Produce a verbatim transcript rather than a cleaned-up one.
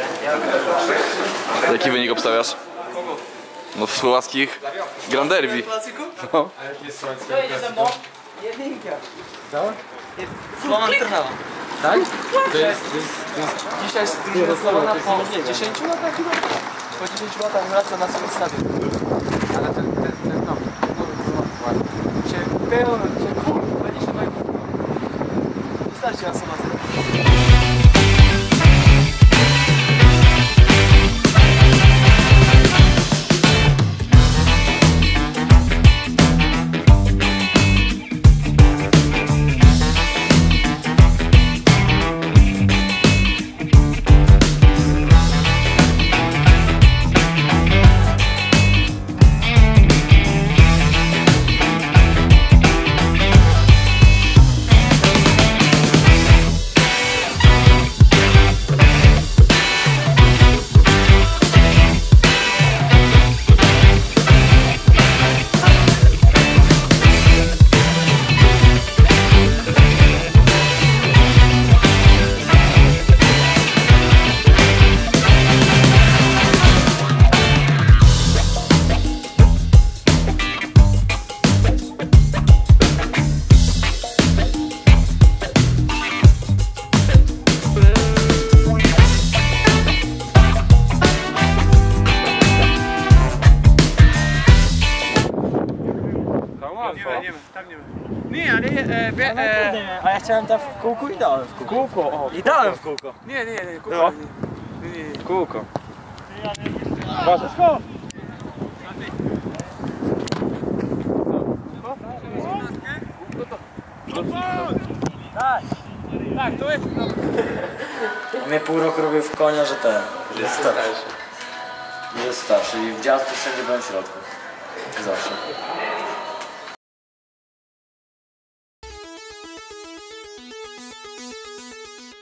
Jaki wynik obstawiasz? No w słowackich Grand Derby. No. To jedzie ze mną? Jedynka. Co? Słowan trwała. Tak? To jest, to jest, to jest... Dzisiaj jest drużyna Słowana po dziesięciu latach chyba? Po dziesięciu latach wraca na swój stadion. Ale ten, ten, ten nowy, nowy Słowan ładny. Się pełno, się full, dwadzieścia dwa. Wystarczy na Słowacji. Nie, nie, tam nie ma. Nie, ale e, wie, e, A ja chciałem tam w kółku i dałem w kółko. kółko, o. I dałem w kółko. Nie, nie, nie, kółko. No. Nie, nie, nie. Kółko. Ważeczko? Tak. Tak, to jest. Mnie pół roku robię w konia, że ten, że jest starszy. Że jest starszy i w dziadku wszędzie byłem w środku. Zawsze.